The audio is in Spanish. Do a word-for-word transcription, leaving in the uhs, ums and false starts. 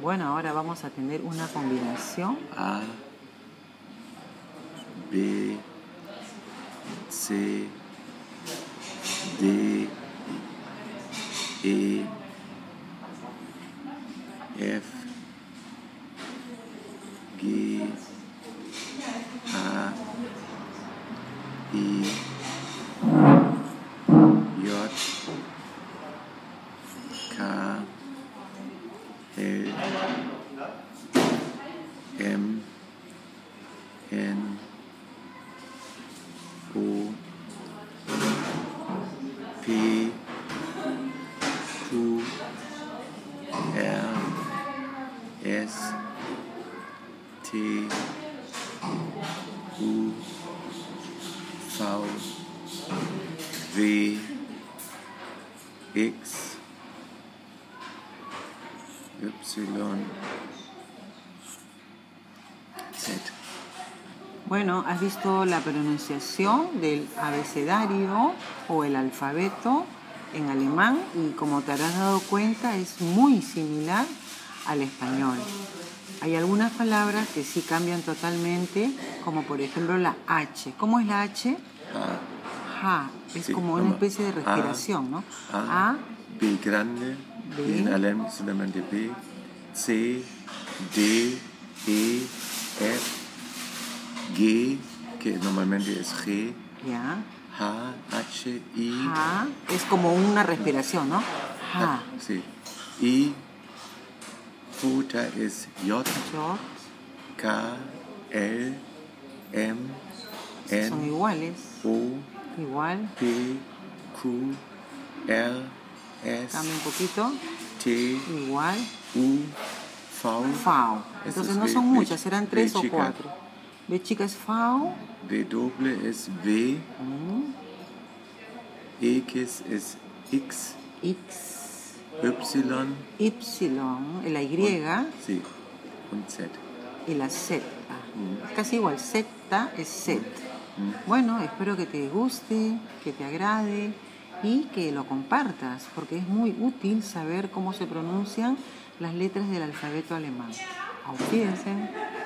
Bueno, ahora vamos a tener una combinación. A, B, C, D, E, F, G, H, I, J, K, L, M, N, O, P, Q, R, S, T, U, V, W, X, Y, Z. Bueno, has visto la pronunciación del abecedario o el alfabeto en alemán y como te habrás dado cuenta es muy similar al español. Hay algunas palabras que sí cambian totalmente, como por ejemplo la H. ¿Cómo es la H? A, Ja. Es sí, como una vamos. especie de respiración, ¿no? A, A, B grande, B. B en alemán solamente B, C, D, E, F, G, que normalmente es G, ya. H, H, I, Ja. Es como una respiración, ¿no? Ja. sí, I, puta es J, Yo. K, L, M, Son N, iguales. O, Igual. P, Q, R, S, Cambia un poquito. T, Igual. U, V, Fau. Eso Entonces es no B- son B- muchas, serán B tres o chica. cuatro. B chica es Fau. B doble es V, Mm. X es X, X. Y, Y. La Y. sí, und Z. Y la Z. Mm. Es casi igual. Z es Z. Mm. Bueno, espero que te guste, que te agrade y que lo compartas, porque es muy útil saber cómo se pronuncian las letras del alfabeto alemán. Auf Wiedersehen.